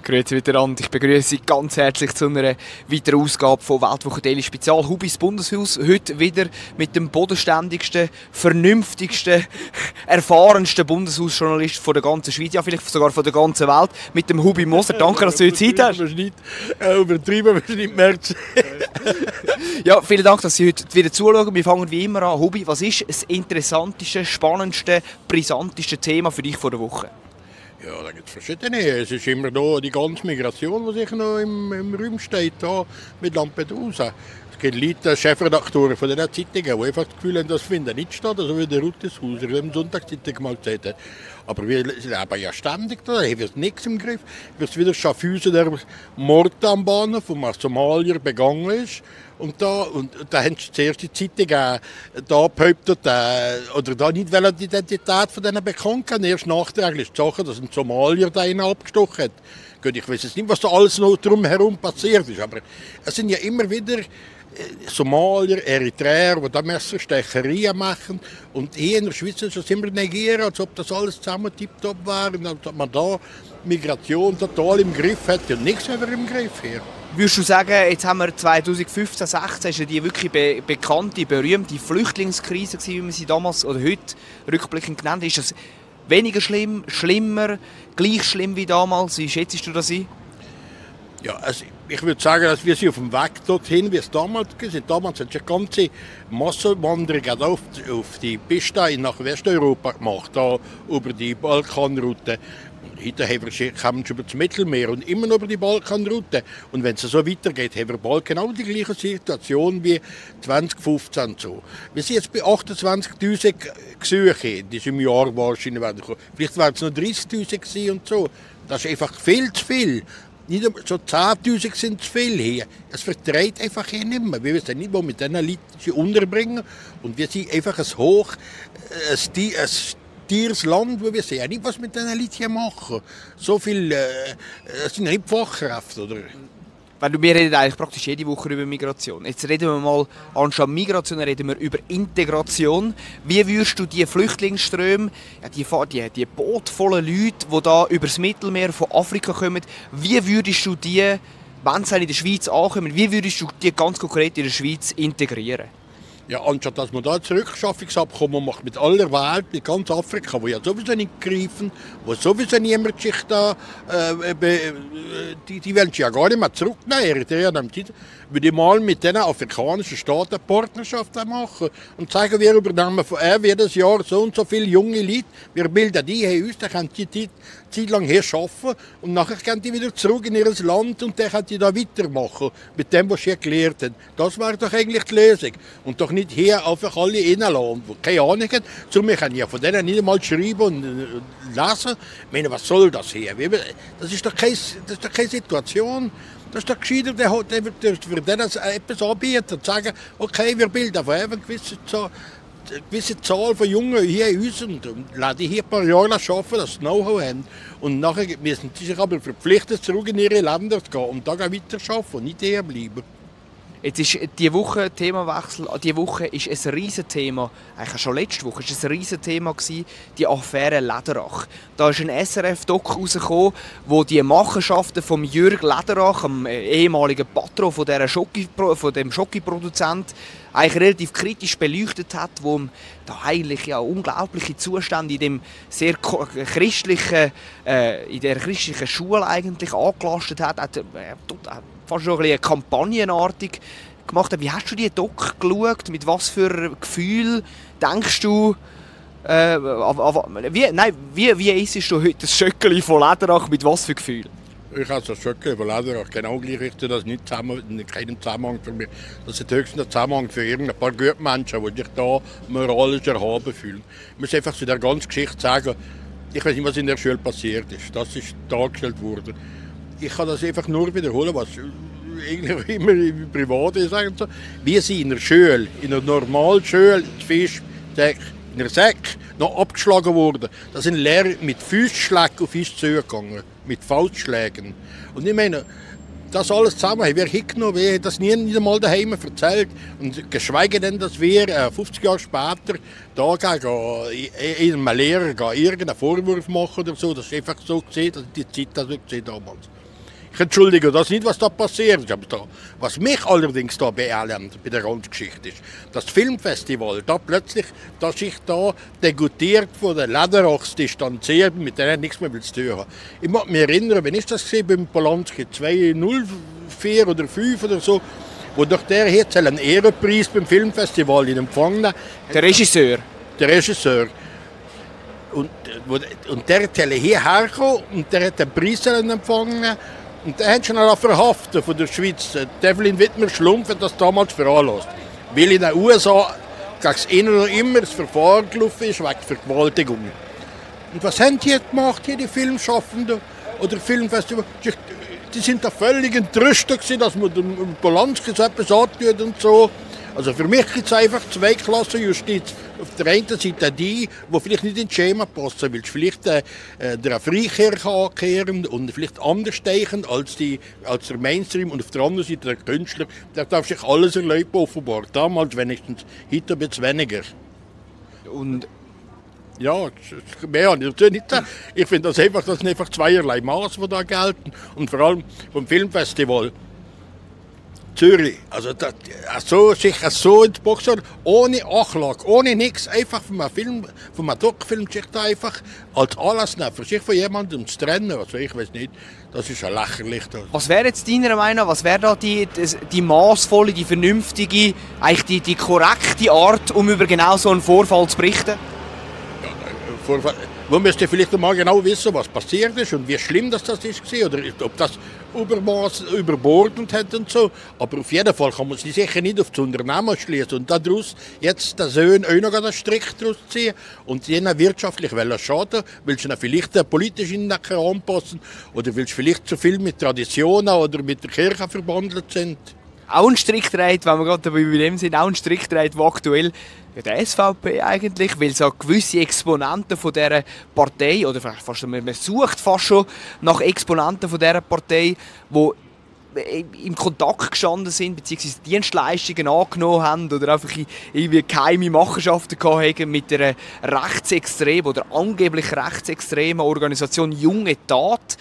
Grüezi miteinander. Ich begrüße Sie ganz herzlich zu einer weiteren Ausgabe von Weltwoche Daily Spezial. Hubis Bundeshaus. Heute wieder mit dem bodenständigsten, vernünftigsten, erfahrensten Bundeshausjournalist von der ganzen Schweiz, ja vielleicht sogar von der ganzen Welt, mit dem Hubi Moser. Danke, dass du heute Zeit hast. Übertrieben wirst du nicht merken. Ja, vielen Dank, dass Sie heute wieder zuschauen. Wir fangen wie immer an. Hubi, was ist das interessanteste, spannendste, brisanteste Thema für dich vor der Woche? Ja, da gibt es verschiedene. Es ist immer da die ganze Migration, die sich noch im Raum steht, da mit Lampedusa. Es gibt Leute, Chefredakteure von diesen Zeitungen, die einfach das Gefühl haben, das findet nicht statt, also wie der Rutteshauser, der im Sonntagszeitung mal gesagt hat. Aber wir leben ja ständig da, hier wird nichts im Griff. Es wird wieder Schaffhausen, der Mord am Bahnhof, wo ein Somalier begangen ist. Und da haben sie zuerst die Zeitung da behauptet, oder da nicht die Identität von denen bekannt haben. Erst nachträglich ist die Sache, dass ein Somalier da einen abgestochen hat. Gut, ich weiß jetzt nicht, was da alles noch drumherum passiert ist, aber es sind ja immer wieder Somalier, Eritreer, die da Messerstecherien machen. Und hier in der Schweiz ist es immer negieren, als ob das alles zusammen tipptopp wäre. Und als ob man da Migration total im Griff hat. Ja, nichts haben wir im Griff hier. Würdest du sagen, jetzt haben wir 2015, 2016, ist ja die wirklich bekannte, berühmte Flüchtlingskrise gewesen, wie man sie damals oder heute rückblickend genannt hat. Ist das weniger schlimm, schlimmer, gleich schlimm wie damals? Wie schätzt du das ein? Ja, also ich würde sagen, dass wir sind auf dem Weg dorthin, wie es damals war. Damals hat es eine ganze Massenwanderung auf die Piste nach Westeuropa gemacht, da über die Balkanroute. Heute kommen wir über das Mittelmeer und immer noch über die Balkanroute. Und wenn es so weitergeht, haben wir bald genau die gleiche Situation wie 2015. So. Wir sind jetzt bei 28'000 Gesuche in diesem Jahr wahrscheinlich. Vielleicht waren es noch 30'000 gewesen und so. Das ist einfach viel zu viel. Nicht so 10'000 sind zu viel hier. Es verträgt einfach hier nicht mehr. Wir wissen nicht, wo wir diesen Leuten unterbringen. Und wir sind einfach ein tieres Land, wo wir sehen nicht, was mit diesen Leuten hier machen. So viel, es sind nicht Fachkräfte, oder? Wir reden eigentlich praktisch jede Woche über Migration. Jetzt reden wir mal, anstatt Migration reden wir über Integration. Wie würdest du die Flüchtlingsströme, die bootvollen Leute, die da über das Mittelmeer von Afrika kommen, wie würdest du die, wenn sie in der Schweiz ankommen, wie würdest du die ganz konkret in der Schweiz integrieren? Ja, anstatt dass man da ein Rückschaffungsabkommen macht mit aller Welt, mit ganz Afrika, wo ja sowieso nicht greifen, wo sowieso niemand sich da, die wollen sich ja gar nicht mehr zurücknehmen. Eritrea würde ich mal mit diesen afrikanischen Staaten eine Partnerschaft machen und sagen, wir übernehmen von jedes Jahr so und so viele junge Leute, wir bilden die hier aus, dann können die Zeit lang hier arbeiten und nachher gehen die wieder zurück in ihr Land und dann können die da weitermachen mit dem, was sie gelernt haben. Das wäre doch eigentlich die Lösung. Und doch nicht hier einfach alle reinlassen, die keine Ahnung haben. Wir können ja von denen nicht einmal schreiben und lesen. Ich meine, was soll das hier? Das ist doch keine Situation. Das ist doch gescheiter, der wird denen etwas anbieten und sagen, okay, wir bilden von eine gewisse Zahl von Jungen hier aus und lassen die hier ein paar Jahre arbeiten, dass sie Know-how haben. Und nachher müssen sie sich aber verpflichtet, zurück in ihre Länder zu gehen und da weiter arbeiten und nicht hier bleiben. Jetzt ist diese Woche Themawechsel. Diese Woche ist ein Riesenthema, eigentlich schon letzte Woche, ist ein Riesenthema gewesen, die Affäre Läderach. Da ist ein SRF-Doc rausgekommen, wo die Machenschaften von Jürg Läderach, dem ehemaligen Patron von dem Schokiproduzent, eigentlich relativ kritisch beleuchtet hat, wo da eigentlich ja unglaubliche Zustände in dem sehr christlichen, in der christlichen Schule eigentlich angelastet hat. Fast schon ein bisschen kampagnenartig gemacht. Wie hast du die Doc geschaut? Mit was für Gefühl denkst du? Wie isst du heute das Schöckeli von Läderach? Mit was für Gefühl? Ich habe das Schöckeli von Läderach genau gleich. Ich tue das nicht in keinem Zusammenhang für mich. Das ist höchstens ein Zusammenhang für irgendein paar Gutmenschen, die sich da moralisch erhaben fühlen. Ich muss einfach zu der ganzen Geschichte sagen, ich weiß nicht, was in der Schule passiert ist. Das ist dargestellt worden. Ich kann das einfach nur wiederholen, was eigentlich immer privat ist. So. Wir sind in der Schule, in einer normalen Schule, in der Säck, noch abgeschlagen worden. Da sind Lehrer mit Füßschlägen auf uns zugegangen, mit Faustschlägen. Und ich meine, das alles zusammen haben wir hingenommen, wir haben das nie einmal daheim erzählt. Und geschweige denn, dass wir 50 Jahre später da gegen einem Lehrer irgendeinen Vorwurf machen oder so. Das ist einfach so gesehen, dass die Zeit das so gesehen damals. Ich entschuldige das nicht, was da passiert ist. Aber was mich allerdings da beelendet bei der ganzen Geschichte ist, das Filmfestival, da plötzlich, dass sich da degoutiert von den Lederachs distanziert, mit denen nichts mehr zu tun haben. Ich mag mich erinnern, wann ist das beim Polanski? 2004 oder 2005 oder so, wo doch der jetzt einen Ehrenpreis beim Filmfestival in empfangen hat. Der Regisseur? Der Regisseur. Und der ist hierher gekommen und der hat den Preis empfangen. Und der hat schon auch verhaftet von der Schweiz. Devlin Wittmer Schlumpf hat das damals veranlasst. Weil in den USA gegen ihn noch immer das Verfahren gelaufen ist wegen Vergewaltigung. Und was haben die jetzt gemacht, hier die Filmschaffenden oder Filmfestival? Die sind da völlig entrüstet gewesen, dass man dem Polanski so etwas antut und so. Also für mich gibt es einfach Zweiklassenjustiz. Auf der einen Seite die vielleicht nicht ins Schema passen, weil sie vielleicht der Freikirche ankehren und vielleicht anders denken als der Mainstream. Und auf der anderen Seite der Künstler, der darf sich alles erlauben, offenbar. Damals wenigstens, heute ein bisschen weniger. Und ja, mehr habe ich natürlich nicht sagen. Ich finde, das sind einfach zweierlei Maß, die da gelten. Und vor allem vom Filmfestival Zürich. Also sich so ins Boxen, ohne Achlage, ohne nichts, einfach von einem Doc-Filmgeschichte einfach als Anlass nehmen, für sich von jemandem zu trennen. Also ich weiß nicht, das ist ja lächerlich. Was wäre jetzt deiner Meinung nach, was wäre da die maßvolle, die vernünftige, eigentlich die korrekte Art, um über genau so einen Vorfall zu berichten? Man müsste vielleicht mal genau wissen, was passiert ist und wie schlimm das ist oder ob das Übermaß überbordend hat und so. Aber auf jeden Fall kann man sich sicher nicht auf das Unternehmen schließen und daraus jetzt der Sohn auch noch einen Strick daraus ziehen und jenen wirtschaftlich schaden, weil sie vielleicht politisch anpassen oder weil sie vielleicht zu viel mit Traditionen oder mit der Kirche verbandelt sind. Auch ein Strickstreit, wenn wir gerade dabei bei dem sind, auch ein Strickstreit, der aktuell der SVP eigentlich, weil so gewisse Exponenten von dieser Partei, oder fast, man sucht fast schon nach Exponenten von dieser Partei, die im Kontakt gestanden sind, beziehungsweise Dienstleistungen angenommen haben oder einfach irgendwie geheime Machenschaften hatten mit einer rechtsextremen oder angeblich rechtsextremen Organisation Junge Tat.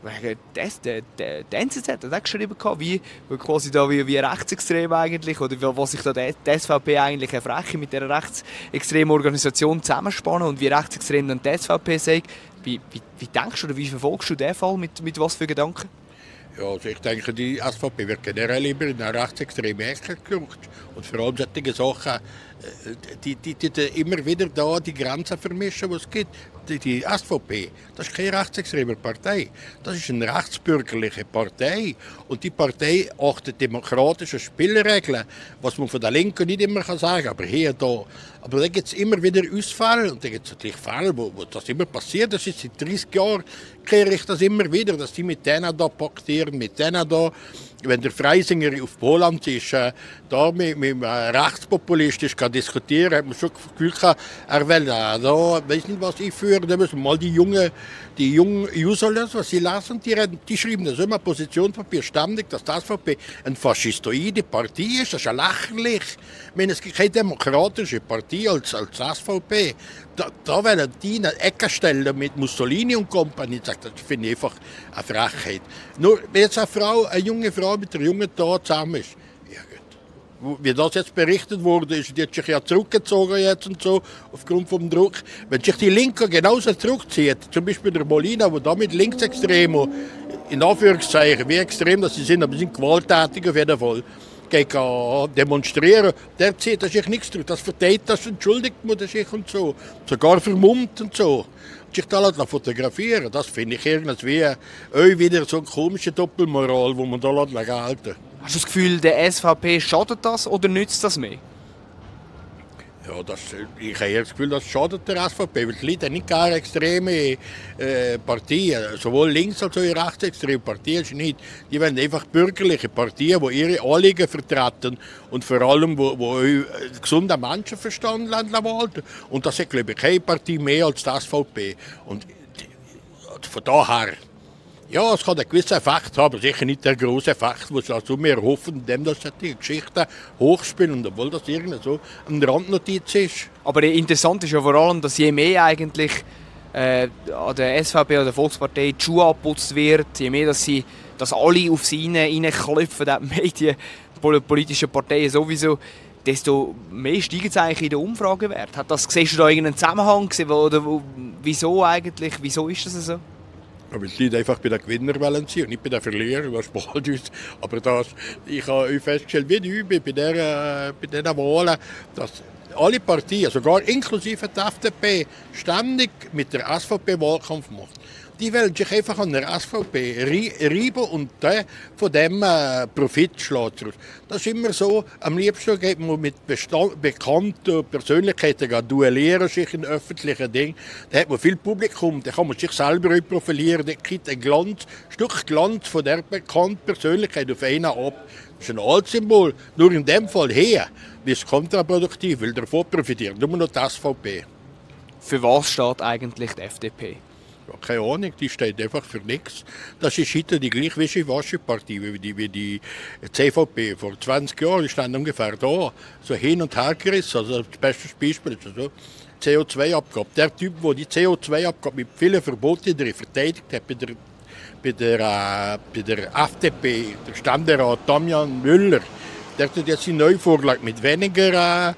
Der NZZ hat auch geschrieben, wie rechtsextrem eigentlich, oder was sich da die SVP eigentlich erfrechen mit dieser rechtsextremen Organisation zusammenspannen und wie rechtsextrem dann die SVP sagt. Wie denkst du oder wie verfolgst du diesen Fall, mit was für Gedanken? Ja, also ich denke, die SVP wird generell immer in eine rechtsextreme Ecke gerückt. Und vor allem solche Sachen, die immer wieder da die Grenzen vermischen, die es gibt. Die SVP, das ist keine rechtsextreme Partei. Das ist eine rechtsbürgerliche Partei. Und die Partei achtet demokratische Spielregeln, was man von der Linken nicht immer sagen kann. Aber hier, da. Aber da gibt es immer wieder Ausfälle. Und da gibt es natürlich Fälle, wo das immer passiert. Das ist seit 30 Jahren, kehre ich das immer wieder, dass die mit denen da paktieren, mit denen da. Wenn der Freisinger auf Poland ist, da mit einem Rechtspopulist diskutieren, hat man schon das Gefühl gehabt, er will da, weiß nicht was einführen, da müssen mal die jungen User lesen, was sie lesen, die schreiben das immer Positionspapier ständig, dass die SVP eine faschistoide Partei ist, das ist ja lächerlich. Ich meine, es gibt keine demokratische Partei als SVP. Da werden die in eine Ecke stellen mit Mussolini und Compagnie. Das finde ich einfach eine Frechheit. Nur, wenn jetzt eine junge Frau mit einer jungen Tat zusammen ist, ja gut. Wie das jetzt berichtet wurde, ist die hat sich ja zurückgezogen jetzt und so, aufgrund vom Druck. Wenn sich die Linke genauso zurückzieht, zum Beispiel der Molina, der da mit Linksextremen, in Anführungszeichen, wie extrem das sie sind, aber sie sind gewalttätig auf jeden Fall, gegen demonstrieren, der zieht sich nichts durch. Das verteilt, das entschuldigt man sich und so. Sogar vermummt und so. Und sich da fotografieren, das finde ich irgendwie wieder so eine komische Doppelmoral, die man da gelten. Hast du das Gefühl, der SVP schadet das oder nützt das mehr? Ja, ich habe das Gefühl, das schadet der SVP, weil die Leute nicht gar extreme Partien, sowohl links als auch rechtsextreme Partien nicht. Die wollen einfach bürgerliche Partien, die ihre Anliegen vertreten und vor allem, die gesunden Menschenverstand walten. Und das ist, glaube ich, keine Partei mehr als die SVP. Und von daher, ja, es kann einen gewissen Effekt haben, sicher nicht der große Effekt, den sie also mir hoffen, indem das die Geschichten hochspielen, und obwohl das irgendwie so eine Randnotiz ist. Aber interessant ist ja vor allem, dass je mehr eigentlich an der SVP oder der Volkspartei die Schuhe abgeputzt wird, je mehr dass sie dass alle auf sie reinklopfen, die Medien, politische Parteien sowieso, desto mehr steigen es eigentlich in den Umfragewert. Siehst du da irgendeinen Zusammenhang gesehen, oder wieso eigentlich, wieso ist das so? Aber es liegt einfach bei den Gewinnerwellen und nicht bei den Verlierern, was bald ist. Aber ich habe festgestellt, wie bei diesen Wahlen, dass alle Parteien, sogar inklusive der FDP, ständig mit der SVP Wahlkampf machen. Die wollen sich einfach an der SVP reiben und von dem Profit schlagen. Das ist immer so. Am liebsten geht man mit bekannten Persönlichkeiten duellieren, sich in öffentlichen Dingen. Da hat man viel Publikum, da kann man sich selber profilieren. Da kriegt ein Stück Glanz von der bekannten Persönlichkeit auf einen ab. Das ist ein Altsymbol. Nur in dem Fall hier ist es kontraproduktiv, weil davon profitiert nur noch die SVP. Für was steht eigentlich die FDP? Ja, keine Ahnung, die steht einfach für nichts. Das ist heute die gleich Wischiwaschi-Partie wie die CVP. Vor 20 Jahren stand ungefähr da, so hin und her gerissen. Also das beste Beispiel ist so CO2-Abgabe. Der Typ, der die CO2-Abgabe mit vielen Verboten drin verteidigt hat, bei der FDP, der Ständerat Damian Müller, der hat jetzt eine neue Vorlage mit weniger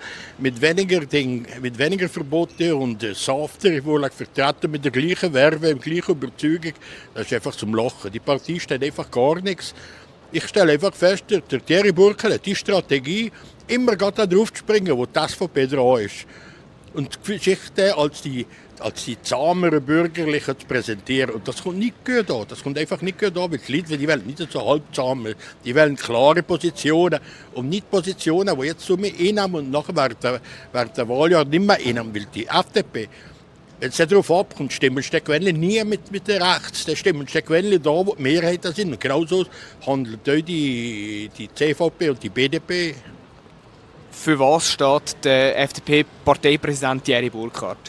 Verboten und softere Vorlage vertreten mit der gleichen Werbe, mit der gleichen Überzeugung. Das ist einfach zum Lachen. Die Partei steht einfach gar nichts. Ich stelle einfach fest, der Thierry Burkhardt hat die Strategie, immer gerade darauf zu springen, wo die SVP dran ist. Und sich als die zahmeren Bürgerlichen zu präsentieren. Und das kommt nicht gut an. Das kommt einfach nicht gut an, weil die Leute, die wollen nicht so halbzahm. Die wollen klare Positionen und nicht Positionen, die jetzt so mit einnehmen und nachher während der Wahljahr nicht mehr einnehmen. Weil die FDP, wenn es darauf abkommt, stimmen Steckwelle nie mit der Rechts. Dann stimmen Steckwelle da, wo die Mehrheiten sind. Und genauso handelt auch die CVP und die BDP. Für was steht der FDP-Parteipräsident Thierry Burkhardt?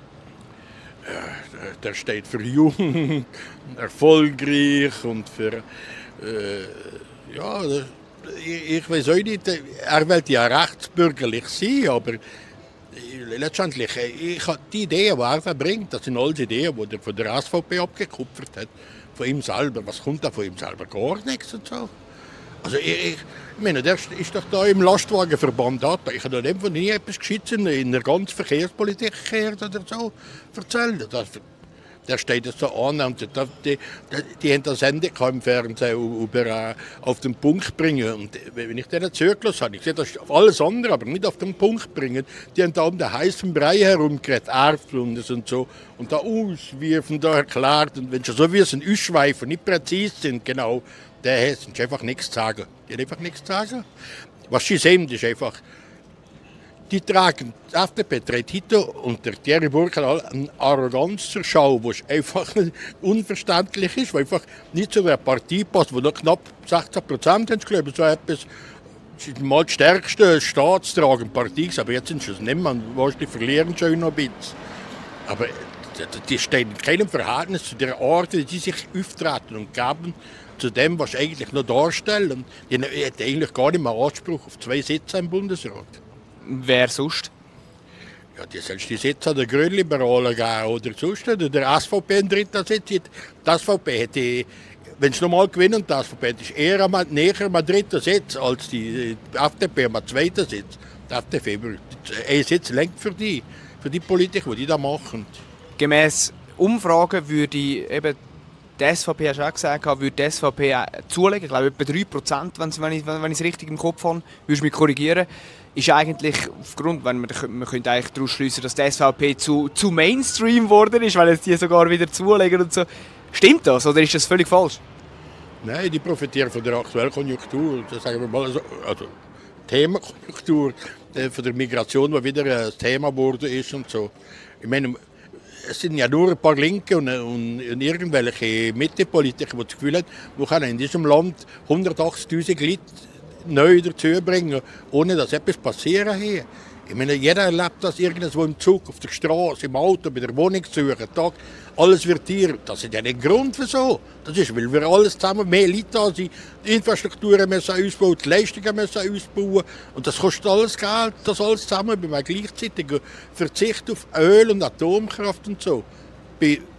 Der steht für jung, erfolgreich und für ich weiß auch nicht, er will ja rechtsbürgerlich sein, aber letztendlich, die Ideen, die er bringt, das sind alles Ideen, die er von der SVP abgekupfert hat, von ihm selber. Was kommt da von ihm selber? Gar nichts und so. Also ich meine, der ist doch da im Lastwagenverband da. Ich habe da von nie etwas Gescheites in der ganzen Verkehrspolitik gehört oder so erzählt. Der steht jetzt so an und die haben das Ende im Fernsehen über auf den Punkt bringen. Und wenn ich denen zugelassen habe, ich sehe das alles andere, aber nicht auf den Punkt bringen. Die haben da um den heißen Brei herumgeredet, Erbflundes und so. Und da auswirfen, da erklärt. Und wenn sie so wie es ein Ausschweifen nicht präzise sind, genau, der hat einfach nichts zu sagen. Die haben einfach nichts zu sagen. Was sie sehen, ist einfach, die FDP trägt heute und der Thierry Burkhardt eine Arroganz zur Schau, die einfach unverständlich ist, die einfach nicht zu der Partei passt, wo noch knapp 16% haben, glaube ich, so etwas. Das ist mal die stärkste staatstragende Partei, aber jetzt sind sie es nicht mehr. Die verlieren schon noch ein bisschen. Aber die stehen in keinem Verhältnis zu der Art, wie sie sich auftreten und geben, zu dem, was sie eigentlich noch darstellen. Die haben eigentlich gar nicht mehr Anspruch auf 2 Sitze im Bundesrat. Wer sonst? Ja, die sollst die Sitze an den Grünliberalen geben oder sonst oder der SVP einen dritten Sitz. Die SVP hätte, wenn sie nochmal gewinnen, die SVP ist eher näher am dritten Sitz als die FDP am zweiten Sitz. Die FDP, ein Sitz lenkt für die Politik, die da machen. Gemäss Umfragen würde eben die SVP, hast du auch gesagt, würde die SVP zulegen, ich glaube etwa 3%, wenn ich es richtig im Kopf habe, würdest du mich korrigieren, ist eigentlich aufgrund, man könnte eigentlich daraus schliessen, dass die SVP zu Mainstream geworden ist, weil jetzt die sogar wieder zulegen und so. Stimmt das oder ist das völlig falsch? Nein, die profitieren von der aktuellen Konjunktur, das sagen wir mal so, also Themakonjunktur, von der Migration, die wieder ein Thema geworden ist und so. Ich meine, es sind ja nur ein paar Linke und irgendwelche Mittepolitiker, die das Gefühl haben, wir können in diesem Land 180'000 Leute neu dazu bringen, ohne dass etwas passieren hier. Ich meine, jeder erlebt das irgendwo im Zug, auf der Straße, im Auto, bei der Wohnungssuche, Tag. Alles wird hier. Das ist ja nicht ein Grund für so. Das ist, weil wir alles zusammen mehr Leute da sind. Die Infrastrukturen müssen ausbauen, die Leistungen müssen ausbauen. Und das kostet alles Geld, das alles zusammen, bei einem gleichzeitigen Verzicht auf Öl und Atomkraft und so. Bei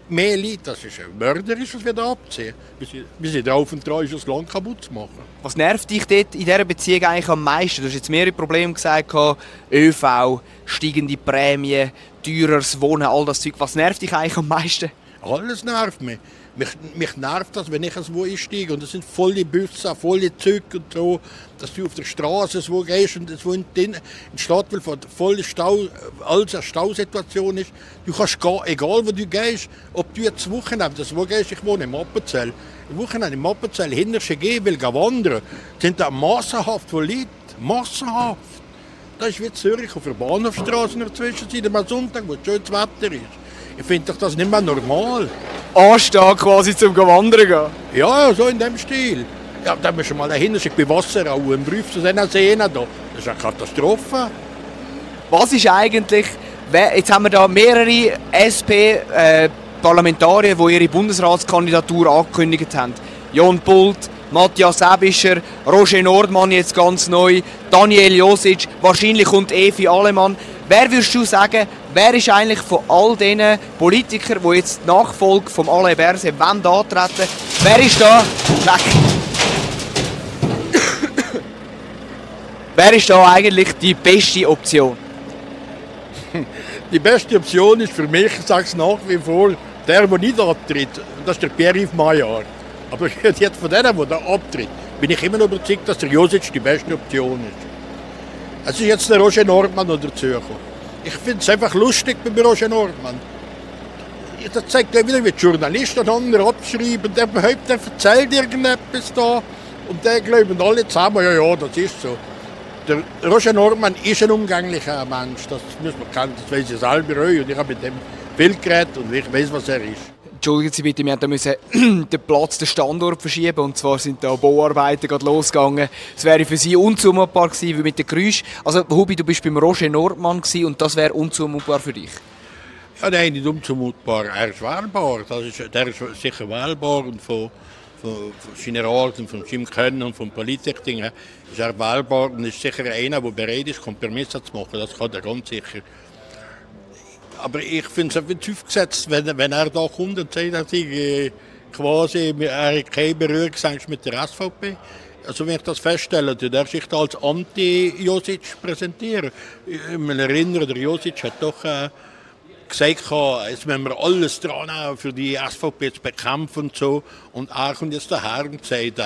mehr Leute, das ist mörderisch, was wir da abziehen. Wir sind drauf und dran, das Land kaputt zu machen. Was nervt dich dort in dieser Beziehung eigentlich am meisten? Du hast jetzt mehrere Probleme gesagt, ÖV, steigende Prämien, teureres Wohnen, all das Zeug. Was nervt dich eigentlich am meisten? Alles nervt mich. Mich nervt das, wenn ich wo einsteige und das sind volle Busse, volle Züge und so, dass du auf der Straße wo gehst und wo in der Stadt, weil voll Stau, alles eine Stausituation ist, du kannst gehen, egal wo du gehst, ob du jetzt Wochenende, wo gehst, ich wohne im Appenzell, Wochenende im Appenzell, hinterste gehen will, wandern, sind da massenhaft von Leuten, massenhaft. Das ist wie Zürich auf der Bahnhofstraße in der Zwischenzeit, am Sonntag, wo schönes Wetter ist. Ich finde doch das nicht mehr normal. Anstehen quasi zum Wandern gehen? Ja, so in dem Stil. Ja, da müssen wir mal dahinter, ich bin Wasser auch im Brief zu sehen, da. Das ist eine Katastrophe. Was ist eigentlich, jetzt haben wir da mehrere SP-Parlamentarier, die ihre Bundesratskandidatur angekündigt haben. Jon Pult, Matthias Aebischer, Roger Nordmann jetzt ganz neu, Daniel Josic, wahrscheinlich kommt Evi Allemann. Wer würdest du sagen, wer ist eigentlich von all diesen Politikern, die jetzt die Nachfolge von Alain Berset antreten, wer ist da? Wer ist da eigentlich die beste Option? Die beste Option ist für mich, ich sage es nach wie vor, der nicht abtritt. Das ist der Pierre-Yves Maillard. Aber jetzt von denen, der da abtritt, bin ich immer noch überzeugt, dass der Josic die beste Option ist. Es ist jetzt der Roger Nordmann dazugekommen. Ich finde es einfach lustig bei Roger Nordmann. Das zeigt ja wieder, wie die Journalisten andere abschreiben. Der erzählt irgendetwas da und der glauben alle zusammen, ja, das ist so. Der Roger Nordmann ist ein umgänglicher Mensch, das muss man kennen, das weiß ich selber auch. Und ich habe mit dem viel geredet und ich weiß, was er ist. Entschuldigen Sie bitte, wir mussten den Platz, den Standort verschieben. Und zwar sind da Bauarbeiten gerade losgegangen. Es wäre für Sie unzumutbar gewesen, wie mit den Geräuschen. Also, Hubi, du bist beim Roger Nordmann gewesen, und das wäre unzumutbar für dich? Ja, nein, nicht unzumutbar. Er ist wählbar. Der ist sicher wählbar. Und von seiner Art und von seinem Können und vom Politikding her ist er wählbar. Und ist sicher einer, der bereit ist, Kompromisse zu machen. Das kann er ganz sicher. Aber ich finde es ein bisschen aufgesetzt, wenn er da kommt und sagt, dass er hat keine Berührungsängste mit der SVP. Also wenn ich das feststelle, dann darf ich da als Anti-Josic präsentieren. Ich mich erinnere, der Josic hat doch gesagt, jetzt müssen wir alles dran haben, für die SVP zu bekämpfen und so. Und er kommt jetzt daher und sagt,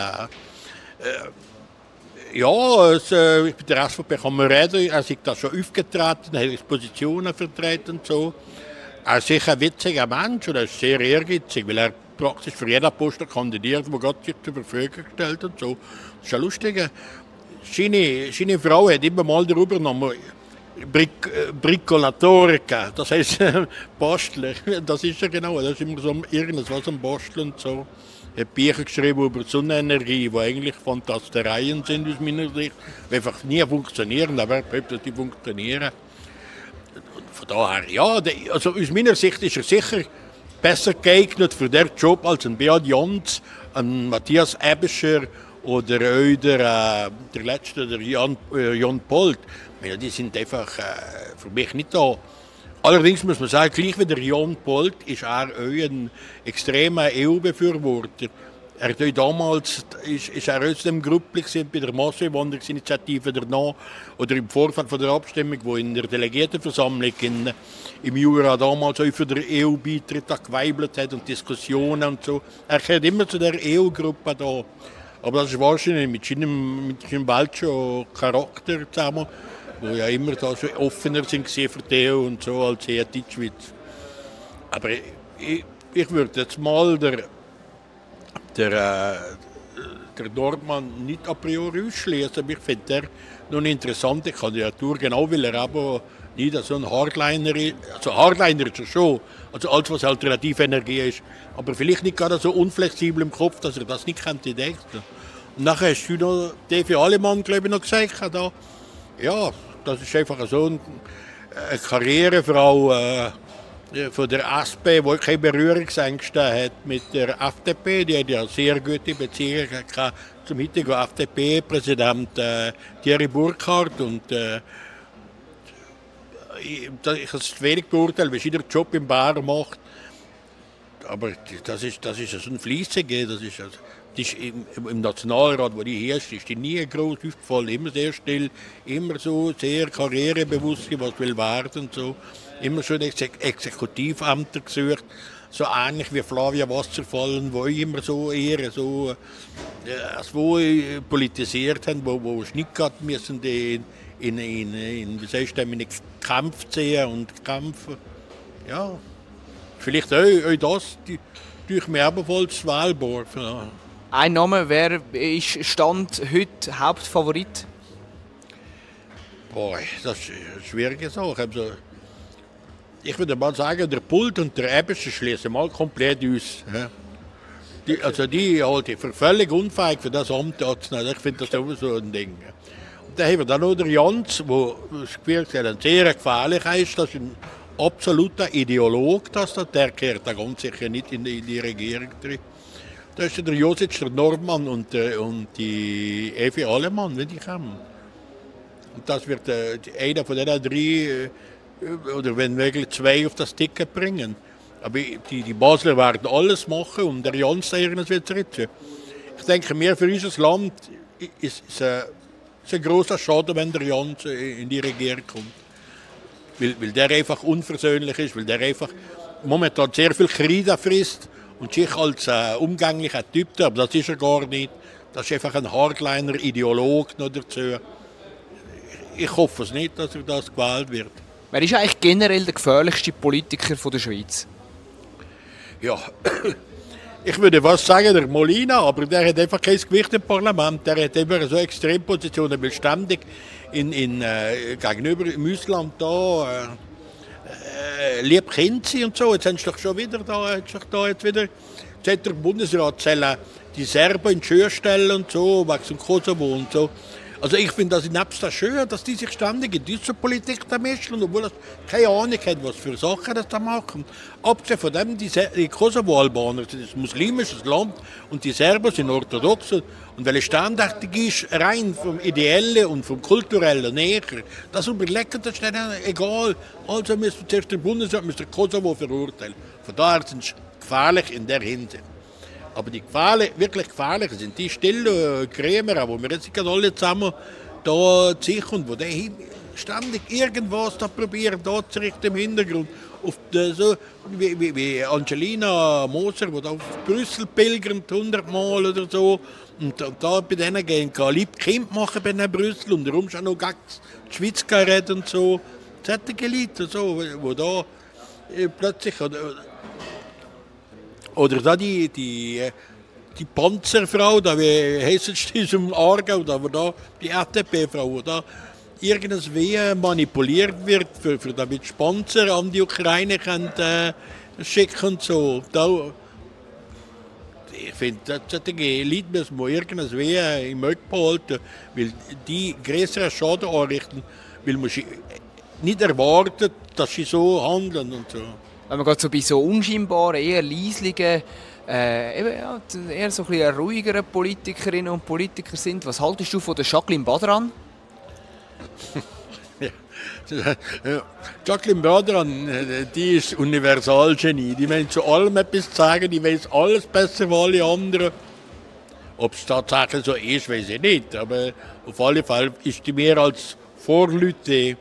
ja, mit der SVP kann man reden. Er ist da schon aufgetreten, er hat Positionen vertreten und so. Er ist sicher ein witziger Mensch und er ist sehr ehrgeizig, weil er praktisch für jeden Posten kandidiert, der Gott sich zur Verfügung stellt und so. Das ist ja lustig. Seine Frau hat immer mal darüber genommen, Bricolatorica, das heisst Bastler. Das ist ja genau, das ist immer so irgendwas am Basteln und so. Er hat Bücher geschrieben über Sonnenenergie, die eigentlich Fantastereien sind aus meiner Sicht, die einfach nie funktionieren, aber er glaubt, dass die funktionieren. Von daher, ja, also aus meiner Sicht ist er sicher besser geeignet für den Job als ein Beat Jans, ein Matthias Aebischer oder auch der letzte, der Jon Pult. Die sind einfach für mich nicht da. Allerdings muss man sagen, gleich wie der Jon Pult ist er auch ein extremer EU-Befürworter. Er hat damals ist er aus dem Gruppe bei der Massenwanderungsinitiative danach oder im Vorfeld von der Abstimmung, wo in der Delegiertenversammlung im Jura damals auch für den EU-Beitritt geweibelt hat und Diskussionen und so. Er gehört immer zu der EU-Gruppe da. Aber das ist wahrscheinlich mit seinem welschen Charakter zusammen, wo ja immer da so offener sind für die EU und so als hier in Deutschschweiz. Aber ich würde jetzt mal der Nordmann nicht a priori ausschließen. Ich finde der noch eine interessante Kandidatur, genau weil er aber nicht so ein Hardliner ist. Also Hardliner ist er schon, also alles was alternative Energie ist, aber vielleicht nicht gerade so unflexibel im Kopf, dass er das nicht könnte denken. Und nachher hast du noch Evi Allemann, glaube ich, noch gesagt, da. Ja, das ist einfach so eine Karrierefrau von der SP, die keine Berührungsängste hat mit der FDP. Die hat ja sehr gute Beziehungen zum heutigen FDP-Präsident Thierry Burkhardt. Und ich kann es wenig beurteilen, wie sie den Job in Bern macht. aber das ist so ein Fleissige, das ist im Nationalrat, wo die herrscht, ist die nie groß aufgefallen, immer sehr still, immer so sehr karrierebewusst, was will werden und so, immer schon Exekutivämter gesucht, so ähnlich wie Flavia Wasserfall, wo immer so eher so politisiert haben, wo nicht gerade müssen wie sagst du, gekämpft sehen und kämpfen, ja. Vielleicht auch das durch mir ebenfalls wählbar. Ja. Ein Name, wer ist Stand heute Hauptfavorit? Boah, das ist eine schwierige Sache. Also, ich würde mal sagen, der Pult und der Eberste schließen mal komplett aus. Ja. Die halte ich für völlig unfähig für das Amt anzunehmen. Ich finde das immer so ein Ding. Und dann haben wir dann noch den Jans, der sehr gefährlich ist. Das ist ein absoluter Ideolog, der gehört da ganz sicher nicht in die Regierung drin. Da ist der Josic, der Norman und die Evi Allemann, wenn die kommen. Und das wird einer von den drei, oder wenn möglich zwei, auf das Ticket bringen. Aber die Basler werden alles machen, um der Jans zu richten. Ich denke, mehr für unser Land ist es ein grosser Schaden, wenn der Jans in die Regierung kommt. Weil der einfach unversöhnlich ist, weil der einfach momentan sehr viel Kreide frisst und sich als umgänglicher Typ, aber das ist er gar nicht. Das ist einfach ein Hardliner Ideolog noch dazu. Ich hoffe es nicht, dass er das gewählt wird. Wer ist eigentlich generell der gefährlichste Politiker der Schweiz? Ja, ich würde was sagen, der Molina, aber der hat einfach kein Gewicht im Parlament. Der hat immer so Extrempositionen, weil ständig gegenüber im Ausland da lieb Kind sind und so. Jetzt haben sie doch schon wieder jetzt hat der Bundesrat die Serben in die Schür stellen und so, wegen dem Kosovo und so. Also ich finde das nebst das schön, dass die sich ständig in diese Politik da mischen, obwohl das keine Ahnung haben, was für Sachen das da machen. Abgesehen von dem, die Kosovo-Albaner sind ein muslimisches Land und die Serben sind orthodox. Und weil es standardmäßig ist, rein vom Ideellen und vom Kulturellen näher, das überlegen, das ist denen egal. Also müssen wir zuerst den Bundesrat, müssen Kosovo verurteilen. Von daher sind sie gefährlich in der Hinsicht. Aber die wirklich gefährlichen sind die stillen Krämer, wo wir jetzt alle zusammen da ziehen und wo die ständig irgendwas da probieren, da zu richten im Hintergrund. So wie Angelina Moser, die auf Brüssel pilgert 100-mal oder so. Und da bei denen gehen lieb Kind machen bei Brüssel und darum schon noch gegen die Schweiz reden und so. Solche Leute, so, wo da plötzlich... Oder da die Panzerfrau, da wie heisst es im Aargau, da die FDP-Frau, die da irgendwie manipuliert wird, damit die Panzer an die Ukraine können, schicken und so. Da, ich finde, solche Leute müssen wir irgendwie im Auge behalten, weil die größeren Schaden anrichten, weil man nicht erwartet, dass sie so handeln und so. Wenn man gerade so bei so unscheinbaren, eher leislichen, eher so ein bisschen ruhigeren Politikerinnen und Politiker sind, was haltest du von der Jacqueline Badran? Ja. Jacqueline Badran, die ist Universalgenie. Die will zu allem etwas sagen, die weiß alles besser als alle anderen. Ob es tatsächlich so ist, weiß ich nicht. Aber auf alle Fälle ist die mehr als Vorleute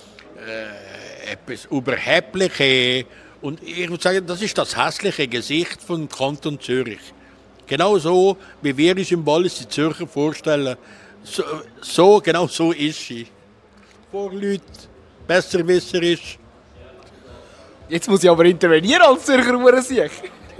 etwas Überhebliches. Und ich würde sagen, das ist das hässliche Gesicht von Kanton Zürich. Genau so, wie wir uns im Wallis die Zürcher vorstellen, genau so ist sie. Vorleute, besserwisserisch. Jetzt muss ich aber intervenieren als Zürcher Uhrensieg.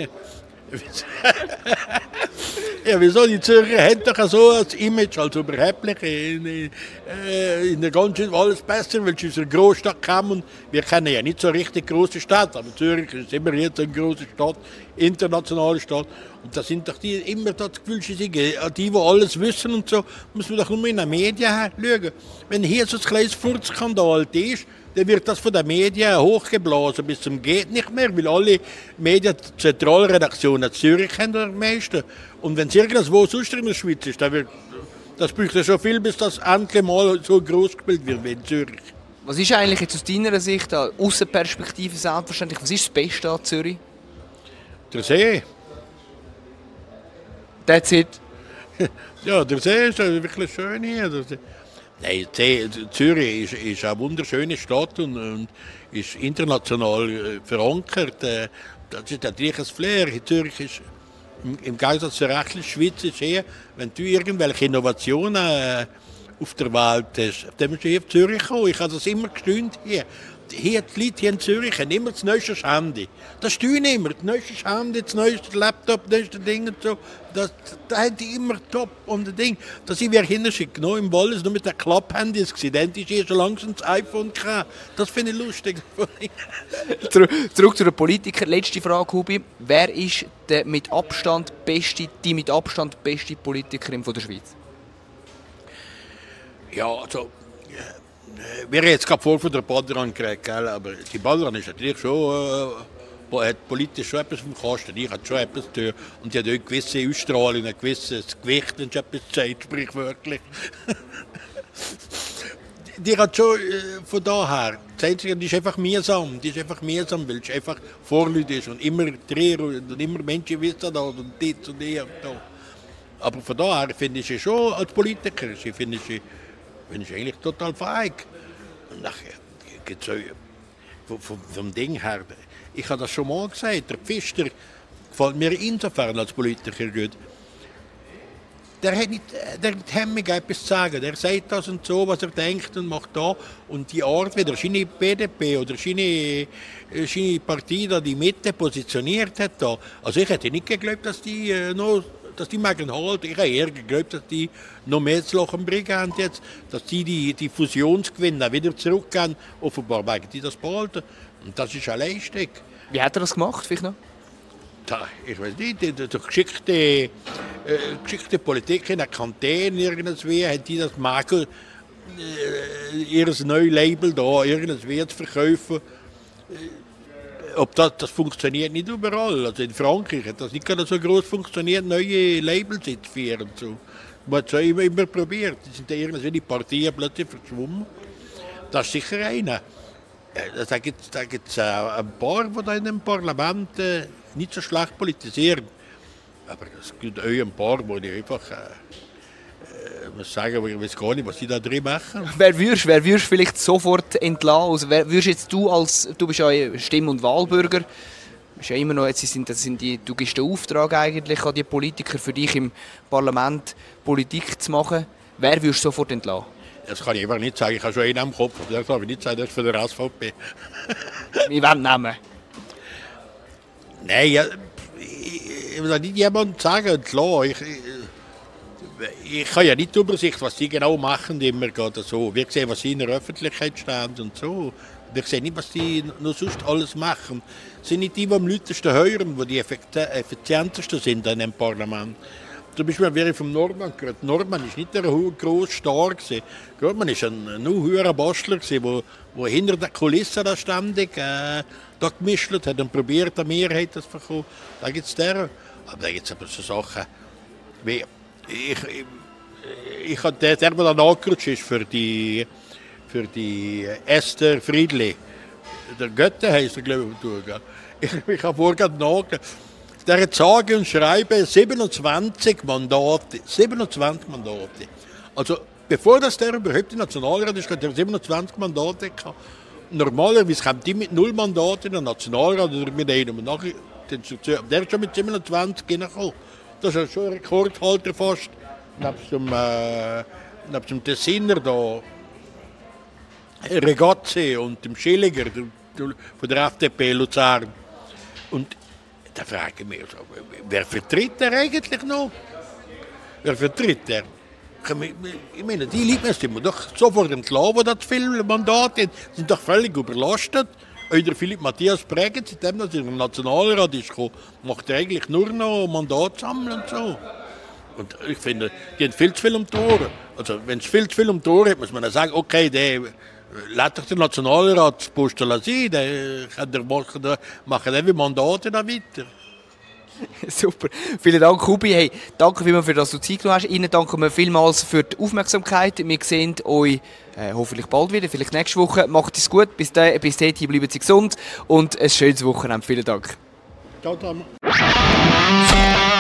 Ja, wieso? Die Zürcher haben doch so ein Image als überheblich. In der ganzen alles besser, weil sie aus einer Großstadt kommen. Wir kennen ja nicht so richtig große Stadt, aber Zürich ist immer jetzt eine große Stadt, internationale Stadt. Und da sind doch die immer das Gefühl, die alles wissen und so, muss man doch nur in den Medien schauen. Wenn hier so ein kleines Furzskandal ist, dann wird das von den Medien hochgeblasen bis zum geht nicht mehr, weil alle Medienzentralredaktionen Zürich haben am meisten. Und wenn es irgendwo sonst in der Schweiz ist, dann das bräuchte schon viel, bis das endlich mal so groß gespielt wird wie in Zürich. Was ist eigentlich jetzt aus deiner Sicht, Aussenperspektive selbstverständlich, was ist das Beste an Zürich? Der See. That's it. Ja, der See ist wirklich schön hier. Nein, Zürich ist eine wunderschöne Stadt und ist international verankert. Das ist natürlich ein Flair. Zürich ist im Gegensatz zur rechtlichen Schweiz ist eher, wenn du irgendwelche Innovationen auf der Welt hast, dann musst du hier auf Zürich kommen. Ich habe das immer gestaunt hier. Hier, die Leute hier in Zürich haben immer das neueste Handy. Das stehen immer, das neueste Handy, das neueste Laptop, das neueste Ding und so. Das haben die immer top. Und das Ding, das sind wir Kinder genau im Wallis, nur mit den Klapp-Handys gewesen. Dann ist hier schon langsam das iPhone gehabt. Das finde ich lustig. Zurück zu den Politikern. Letzte Frage, Hubi. Wer ist die mit Abstand beste Politikerin von der Schweiz? Ja, also... Wir haben jetzt gerade vor von der Badran gekriegt, aber die Badran ist natürlich schon, hat politisch schon etwas vom Kasten. Die hat schon etwas zu tun. Und die hat auch eine gewisse Ausstrahlung, ein gewisses Gewicht, wenn sie etwas sagt, sprichwörtlich. Die hat schon von daher, die ist einfach mühsam. Die ist einfach mühsam, weil sie einfach Vorleute ist und immer drehen und immer Menschen wissen da und das und hier und da. Aber von daher finde ich sie schon als Politiker, finde ich eigentlich total feig. Und nachher gibt es vom Ding her, ich habe das schon mal gesagt, der Pfister gefällt mir insofern als Politiker gut. Der hat nicht Hemmung, etwas zu sagen. Der sagt das und so, was er denkt und macht da. Und die Art, wie er seine BDP oder seine Partei da die Mitte positioniert hat, da. Also ich hätte nicht geglaubt, dass die mögen halt. Ich habe eher geglaubt, dass die noch mehr zu lachen bringen jetzt, dass die Fusionsgewinne wieder zurückgehen. Offenbar mögen die das behalten. Und das ist eine Leistung. Wie hat er das gemacht, vielleicht noch? Ich weiß nicht, durch geschickte Politik in der Kantine irgendwie, haben die das Makel, ihr neues Label da irgendwie zu verkaufen. Ob das funktioniert nicht überall. Also in Frankreich hat das nicht so groß funktioniert, neue Labels zu führen. So. Man hat es immer probiert. Die sind irgendwie die Partien plötzlich verschwommen. Das ist sicher einer. Da gibt es ein paar, die da in dem Parlament nicht so schlecht politisieren. Aber es gibt auch ein paar, die einfach, muss sagen, ich weiß gar nicht, was die da drin machen. Wer würdest vielleicht sofort entlassen? Also, du bist ja Stimm- und Wahlbürger. Ist ja immer noch, du gibst den Auftrag eigentlich an die Politiker, für dich im Parlament Politik zu machen. Wer würdest du sofort entlassen? Das kann ich einfach nicht sagen. Ich habe schon einen am Kopf. Das darf ich nicht sagen, das ist für den SVP. Wir wollen nehmen. Nein, ja, ich will nicht jemandem sagen, klar. Ich habe ja nicht die Übersicht, was die genau machen, immer gerade so. Wir sehen, was sie in der Öffentlichkeit stehen und so. Wir sehen nicht, was die noch sonst alles machen. Es sind nicht die am lautesten hören, die die effizientesten sind in einem Parlament. Zum Beispiel wäre ich vom Norman gehört. Norman war nicht der grosse Star. Norman war ein höherer Bastler, der hinter der Kulisse da ständig da gemischt hat und probiert, eine Mehrheit zu bekommen. Da gibt es der. Aber da gibt es aber so Sachen. Wie ich habe der dann angerutscht ist für die Esther Friedli. Der Götte heisst er, glaube ich. Ich habe vorhin nachgeschaut. Der hat sage und schreibe 27 Mandate. 27 Mandate. Also, bevor der überhaupt im Nationalrat ist, hat er 27 Mandate gehabt. Normalerweise kommt die mit 0 Mandaten in den Nationalrat oder mit einem. Der ist schon mit 27 hingekommen. Das ist schon ein Rekordhalter fast. Neben dem Tessiner da, Regazzi und dem Schilliger von der FDP Luzern. Und da frage ich mich, wer vertritt er eigentlich noch? Wer vertritt er? Ich meine, die Leute müssen wir doch sofort entlassen, die das viele Mandate haben. Die sind doch völlig überlastet. Oder Philipp Matthias Bregenz, seitdem er in den Nationalrat ist gekommen, macht er eigentlich nur noch Mandat sammeln und so. Und ich finde, die haben viel zu viel um die Ohren. Also, wenn es viel zu viel um die Ohren hat, muss man dann sagen, okay, der lässt doch den Nationalratsposten sein, der kann machen wie Mandate da weiter. Super. Vielen Dank, Hubi. Hey, danke vielmals, für dass du Zeit genommen hast. Ihnen danken wir vielmals für die Aufmerksamkeit. Wir sehen euch hoffentlich bald wieder, vielleicht nächste Woche. Macht es gut. Bis dahin bleiben Sie gesund und ein schönes Wochenende. Vielen Dank. Ciao zusammen.